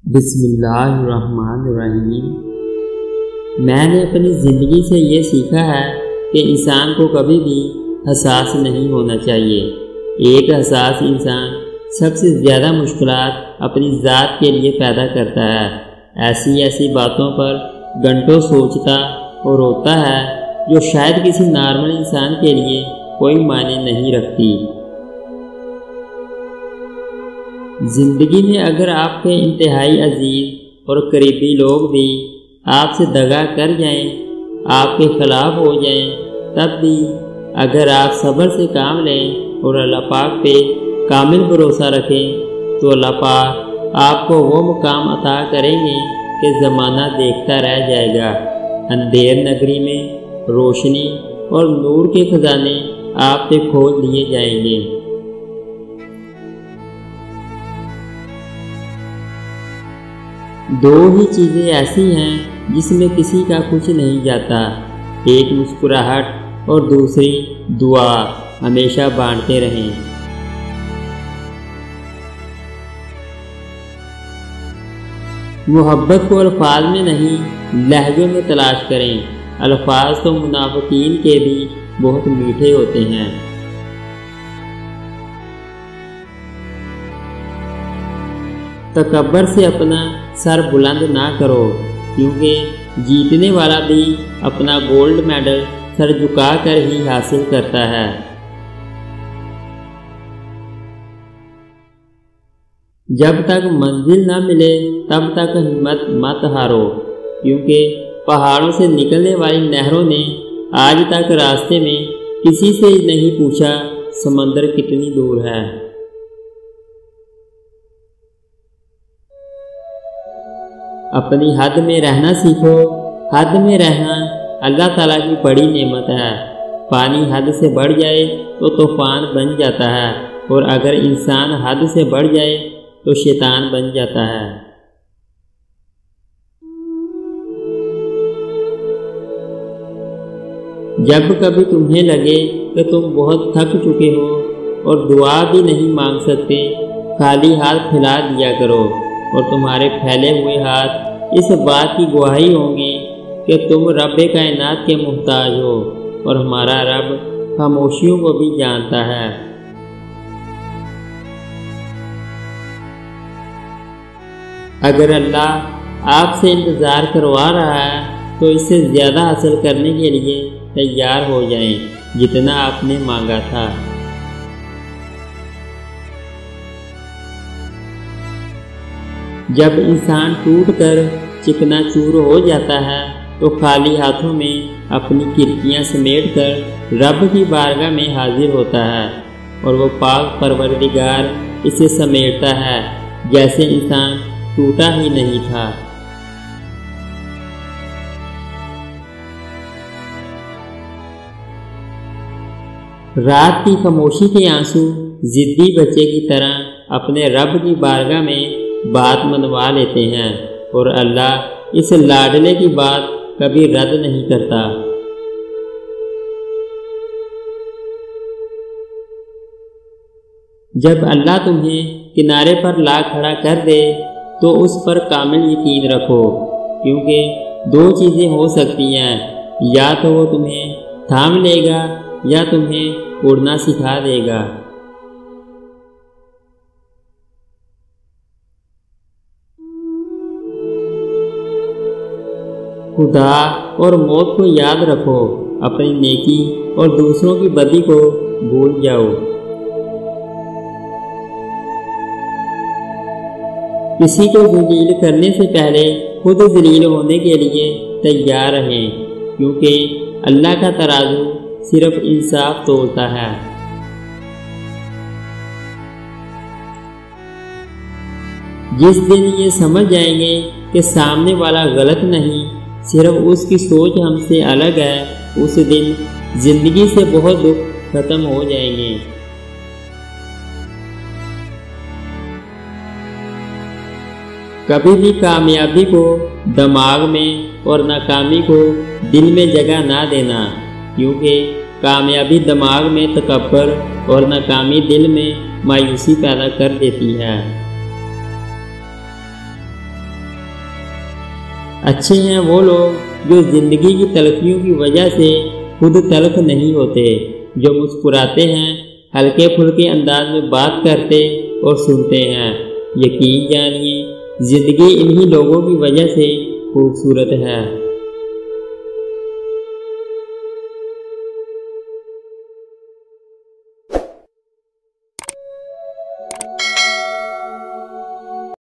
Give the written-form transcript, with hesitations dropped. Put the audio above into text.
बिस्मिल्लाहिर्रहमानिर्रहीम। मैंने अपनी ज़िंदगी से ये सीखा है कि इंसान को कभी भी हसास नहीं होना चाहिए। एक हसास इंसान सबसे ज़्यादा मुश्किलात अपनी ज़ात के लिए पैदा करता है। ऐसी बातों पर घंटों सोचता और रोता है जो शायद किसी नॉर्मल इंसान के लिए कोई मायने नहीं रखती। ज़िंदगी में अगर आपके इंतहाई अजीज और करीबी लोग भी आपसे दगा कर जाएं, आपके ख़िलाफ़ हो जाएं, तब भी अगर आप सब्र से काम लें और अल्लाह पाक पे कामिल भरोसा रखें तो अल्लाह पाक आपको वो मुकाम अता करेंगे कि ज़माना देखता रह जाएगा। अंधेर नगरी में रोशनी और नूर के खजाने आप पे खोल दिए जाएंगे। दो ही चीज़ें ऐसी हैं जिसमें किसी का कुछ नहीं जाता, एक मुस्कुराहट और दूसरी दुआ। हमेशा बांटते रहें। मोहब्बत को अल्फाज में नहीं लहजों में तलाश करें। अल्फाज तो मुनाफिकीन के भी बहुत मीठे होते हैं। तकब्बर से अपना सर बुलंद ना करो, क्योंकि जीतने वाला भी अपना गोल्ड मेडल सर झुका कर ही हासिल करता है। जब तक मंजिल ना मिले तब तक हिम्मत मत हारो, क्योंकि पहाड़ों से निकलने वाली नहरों ने आज तक रास्ते में किसी से नहीं पूछा समंदर कितनी दूर है। अपनी हद में रहना सीखो। हद में रहना अल्लाह ताला की बड़ी नेमत है। पानी हद से बढ़ जाए तो तूफान बन जाता है, और अगर इंसान हद से बढ़ जाए तो शैतान बन जाता है। जब कभी तुम्हें लगे कि तुम बहुत थक चुके हो और दुआ भी नहीं मांग सकते, खाली हाथ फैला दिया करो, और तुम्हारे फैले हुए हाथ इस बात की गवाही होंगे कि तुम रब्बे कायनात के मुहताज हो, और हमारा रब खामोशियों को भी जानता है। अगर अल्लाह आपसे इंतज़ार करवा रहा है तो इससे ज़्यादा हासिल करने के लिए तैयार हो जाएं, जितना आपने मांगा था। जब इंसान टूटकर चिकनाचूर हो जाता है तो खाली हाथों में अपनी किरकियां समेटकर रब की बारगाह में हाजिर होता है, और वो पाक परवरदिगार इसे समेटता है जैसे इंसान टूटा ही नहीं था। रात की खामोशी के आंसू जिद्दी बच्चे की तरह अपने रब की बारगाह में बात मनवा लेते हैं, और अल्लाह इस लाडले की बात कभी रद्द नहीं करता। जब अल्लाह तुम्हें किनारे पर ला खड़ा कर दे तो उस पर कामिल यकीन रखो, क्योंकि दो चीज़ें हो सकती हैं, या तो वो तुम्हें थाम लेगा या तुम्हें उड़ना सिखा देगा। खुदा और मौत को याद रखो, अपनी नेकी और दूसरों की बदी को भूल जाओ। किसी को जलील करने से पहले खुद जलील होने के लिए तैयार रहें, क्योंकि अल्लाह का तराजू सिर्फ इंसाफ तोलता है। जिस दिन ये समझ जाएंगे कि सामने वाला गलत नहीं, सिर्फ उसकी सोच हमसे अलग है, उस दिन जिंदगी से बहुत दुख खत्म हो जाएंगे। कभी भी कामयाबी को दिमाग में और नाकामी को दिल में जगह ना देना, क्योंकि कामयाबी दिमाग में तकब्बर और नाकामी दिल में मायूसी पैदा कर देती है। अच्छे हैं वो लोग जो जिंदगी की तलखियों की वजह से खुद तलख नहीं होते, जो मुस्कुराते हैं, हल्के फुल्के अंदाज में बात करते और सुनते हैं। यकीन जानिए जिंदगी इन्हीं लोगों की वजह से खूबसूरत है।